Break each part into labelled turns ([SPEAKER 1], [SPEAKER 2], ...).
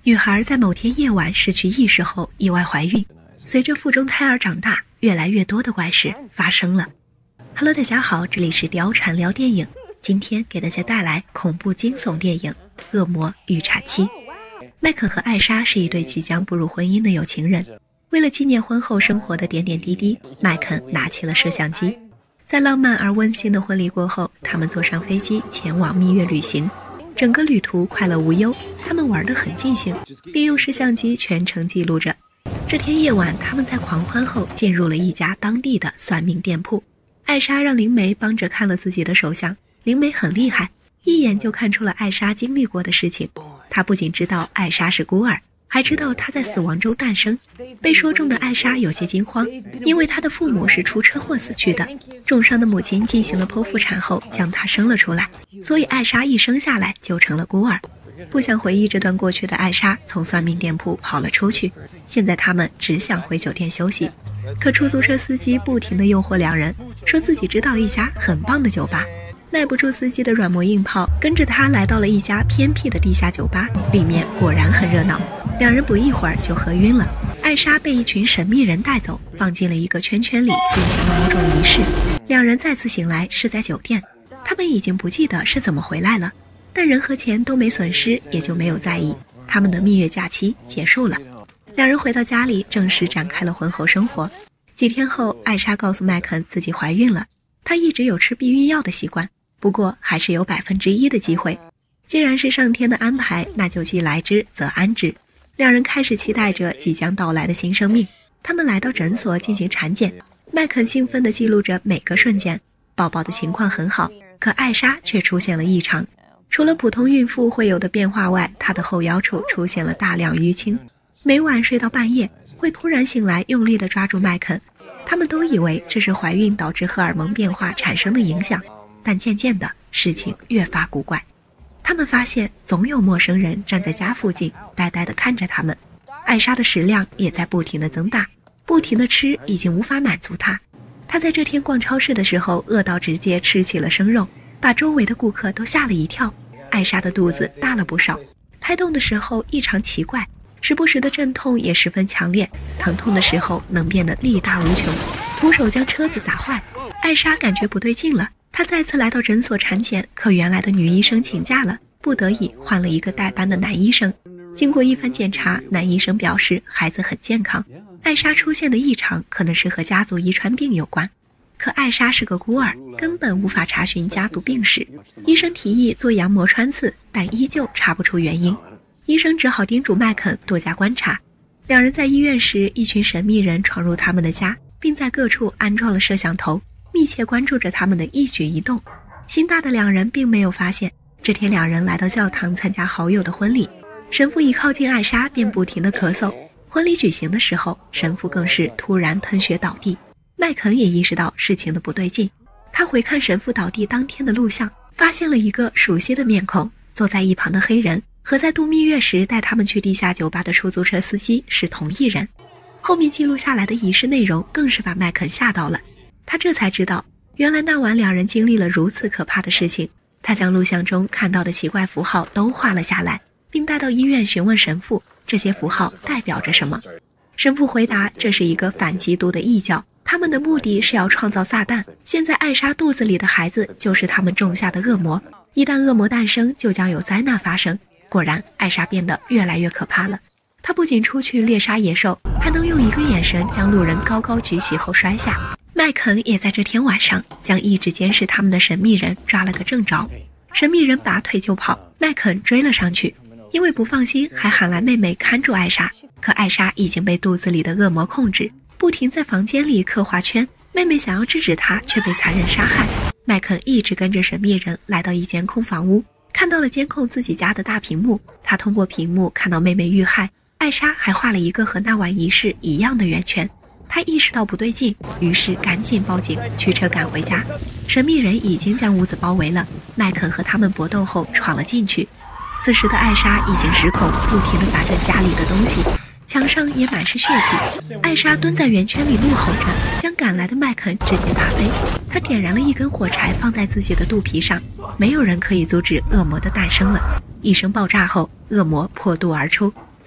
[SPEAKER 1] 女孩在某天夜晚失去意识后意外怀孕，随着腹中胎儿长大，越来越多的怪事发生了。Hello， 大家好，这里是貂蝉聊电影，今天给大家带来恐怖惊悚电影《恶魔预产期》。麦肯和艾莎是一对即将步入婚姻的有情人，为了纪念婚后生活的点点滴滴，麦肯拿起了摄像机。在浪漫而温馨的婚礼过后，他们坐上飞机前往蜜月旅行，整个旅途快乐无忧，他们玩得很尽兴，并用摄像机全程记录着。这天夜晚，他们在狂欢后进入了一家当地的算命店铺。艾莎让灵媒帮着看了自己的手相，灵媒很厉害，一眼就看出了艾莎经历过的事情。他不仅知道艾莎是孤儿，还知道她在死亡中诞生。被说中的艾莎有些惊慌，因为她的父母是出车祸死去的，重伤的母亲进行了剖腹产后将她生了出来，所以艾莎一生下来就成了孤儿。不想回忆这段过去的艾莎从算命店铺跑了出去，现在他们只想回酒店休息。可出租车司机不停地诱惑两人，说自己知道一家很棒的酒吧。耐不住司机的软磨硬泡，跟着他来到了一家偏僻的地下酒吧，里面果然很热闹。两人不一会儿就喝晕了。艾莎被一群神秘人带走，放进了一个圈圈里，进行了某种仪式。两人再次醒来是在酒店，他们已经不记得是怎么回来了，但人和钱都没损失，也就没有在意。他们的蜜月假期结束了，两人回到家里，正式展开了婚后生活。几天后，艾莎告诉麦肯自己怀孕了，她一直有吃避孕药的习惯，不过还是有1%的机会。既然是上天的安排，那就既来之则安之。两人开始期待着即将到来的新生命。他们来到诊所进行产检，麦肯兴奋地记录着每个瞬间。宝宝的情况很好，可艾莎却出现了异常。除了普通孕妇会有的变化外，她的后腰处出现了大量淤青。每晚睡到半夜，会突然醒来，用力地抓住麦肯。他们都以为这是怀孕导致荷尔蒙变化产生的影响，但渐渐的事情越发古怪。他们发现总有陌生人站在家附近，呆呆地看着他们。艾莎的食量也在不停地增大，不停地吃已经无法满足她。她在这天逛超市的时候，饿到直接吃起了生肉，把周围的顾客都吓了一跳。艾莎的肚子大了不少，胎动的时候异常奇怪，时不时的阵痛也十分强烈，疼痛的时候能变得力大无穷，徒手将车子砸坏。艾莎感觉不对劲了，她再次来到诊所产检，可原来的女医生请假了，不得已换了一个代班的男医生。经过一番检查，男医生表示孩子很健康，艾莎出现的异常可能是和家族遗传病有关。可艾莎是个孤儿，根本无法查询家族病史。医生提议做羊膜穿刺，但依旧查不出原因。医生只好叮嘱麦肯多加观察。两人在医院时，一群神秘人闯入他们的家，并在各处安装了摄像头，密切关注着他们的一举一动。心大的两人并没有发现，这天两人来到教堂参加好友的婚礼，神父一靠近艾莎便不停地咳嗽。婚礼举行的时候，神父更是突然喷血倒地。麦肯也意识到事情的不对劲，他回看神父倒地当天的录像，发现了一个熟悉的面孔。坐在一旁的黑人和在度蜜月时带他们去地下酒吧的出租车司机是同一人。后面记录下来的仪式内容更是把麦肯吓到了，他这才知道原来那晚两人经历了如此可怕的事情。他将录像中看到的奇怪符号都画了下来，并带到医院询问神父这些符号代表着什么。神父回答，这是一个反基督的异教，他们的目的是要创造撒旦，现在艾莎肚子里的孩子就是他们种下的恶魔，一旦恶魔诞生，就将有灾难发生。果然，艾莎变得越来越可怕了。她不仅出去猎杀野兽，还能用一个眼神将路人高高举起后摔下。麦肯也在这天晚上将一直监视他们的神秘人抓了个正着。神秘人拔腿就跑，麦肯追了上去，因为不放心，还喊来妹妹看住艾莎。可艾莎已经被肚子里的恶魔控制，不停在房间里刻画圈。妹妹想要制止她，却被残忍杀害。麦肯一直跟着神秘人来到一间空房屋，看到了监控自己家的大屏幕。他通过屏幕看到妹妹遇害，艾莎还画了一个和那晚仪式一样的圆圈。他意识到不对劲，于是赶紧报警，驱车赶回家。神秘人已经将屋子包围了，麦肯和他们搏斗后闯了进去。此时的艾莎已经失控，不停地砸着家里的东西，墙上也满是血迹。艾莎蹲在圆圈里怒吼着，将赶来的麦肯直接打飞。她点燃了一根火柴放在自己的肚皮上，没有人可以阻止恶魔的诞生了。一声爆炸后，恶魔破肚而出，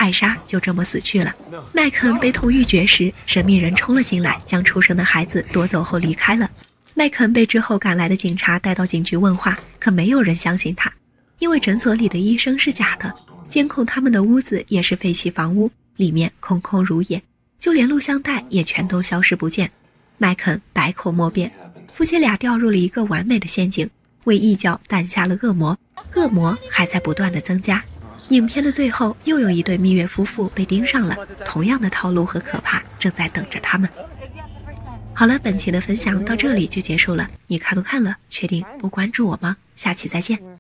[SPEAKER 1] 艾莎就这么死去了。麦肯悲痛欲绝时，神秘人冲了进来，将出生的孩子夺走后离开了。麦肯被之后赶来的警察带到警局问话，可没有人相信他，因为诊所里的医生是假的，监控他们的屋子也是废弃房屋，里面空空如也，就连录像带也全都消失不见。麦肯百口莫辩，夫妻俩掉入了一个完美的陷阱，为异教诞下了恶魔，恶魔还在不断的增加。影片的最后又有一对蜜月夫妇被盯上了，同样的套路和可怕正在等着他们。好了，本期的分享到这里就结束了，你看都看了，确定不关注我吗？下期再见。